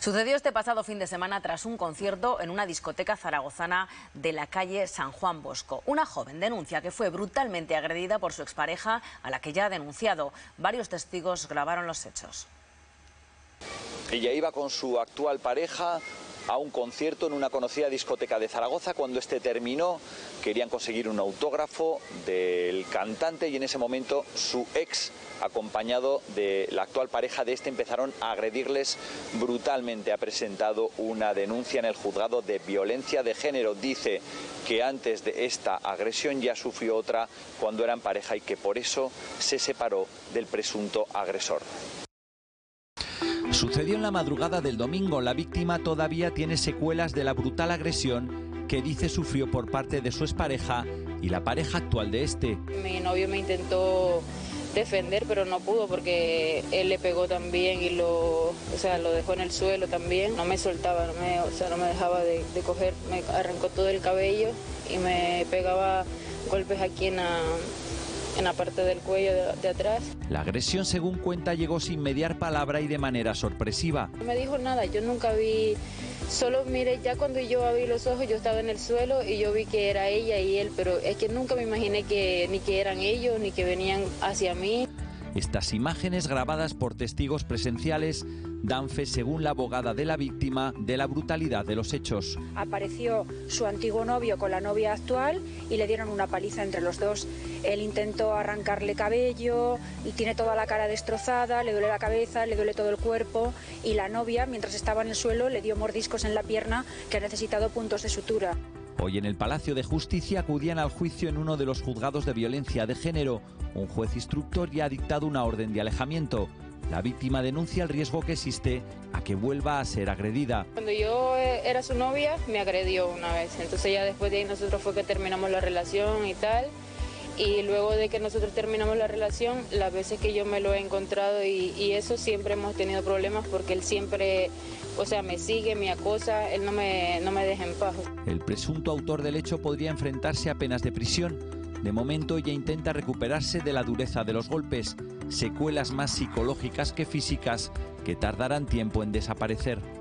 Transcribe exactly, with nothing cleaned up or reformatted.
Sucedió este pasado fin de semana tras un concierto en una discoteca zaragozana de la calle San Juan Bosco. Una joven denuncia que fue brutalmente agredida por su expareja, a la que ya ha denunciado. Varios testigos grabaron los hechos. Ella iba con su actual pareja a un concierto en una conocida discoteca de Zaragoza. Cuando este terminó, querían conseguir un autógrafo del cantante y en ese momento su ex, acompañado de la actual pareja de este, empezaron a agredirles brutalmente. Ha presentado una denuncia en el juzgado de violencia de género. Dice que antes de esta agresión ya sufrió otra cuando eran pareja y que por eso se separó del presunto agresor. Sucedió en la madrugada del domingo. La víctima todavía tiene secuelas de la brutal agresión que dice sufrió por parte de su expareja y la pareja actual de este. Mi novio me intentó defender, pero no pudo porque él le pegó también y lo, o sea, lo dejó en el suelo también. No me soltaba, no me, o sea, no me dejaba de, de coger, me arrancó todo el cabello y me pegaba golpes aquí en la, en la parte del cuello de, de atrás. La agresión, según cuenta, llegó sin mediar palabra y de manera sorpresiva. No me dijo nada, yo nunca vi, solo mire, ya cuando yo abrí los ojos yo estaba en el suelo y yo vi que era ella y él, pero es que nunca me imaginé que ni que eran ellos ni que venían hacia mí. Estas imágenes, grabadas por testigos presenciales, dan fe, según la abogada de la víctima, de la brutalidad de los hechos. Apareció su antiguo novio con la novia actual y le dieron una paliza entre los dos. Él intentó arrancarle cabello y tiene toda la cara destrozada, le duele la cabeza, le duele todo el cuerpo, y la novia, mientras estaba en el suelo, le dio mordiscos en la pierna que ha necesitado puntos de sutura. Hoy en el Palacio de Justicia acudían al juicio en uno de los juzgados de violencia de género. Un juez instructor ya ha dictado una orden de alejamiento. La víctima denuncia el riesgo que existe a que vuelva a ser agredida. Cuando yo era su novia, me agredió una vez. Entonces ya después de ahí nosotros fue que terminamos la relación y tal. Y luego de que nosotros terminamos la relación, las veces que yo me lo he encontrado y, y eso, siempre hemos tenido problemas porque él siempre, o sea, me sigue, me acosa, él no me, no me deja en paz. El presunto autor del hecho podría enfrentarse a penas de prisión. De momento ella intenta recuperarse de la dureza de los golpes, secuelas más psicológicas que físicas que tardarán tiempo en desaparecer.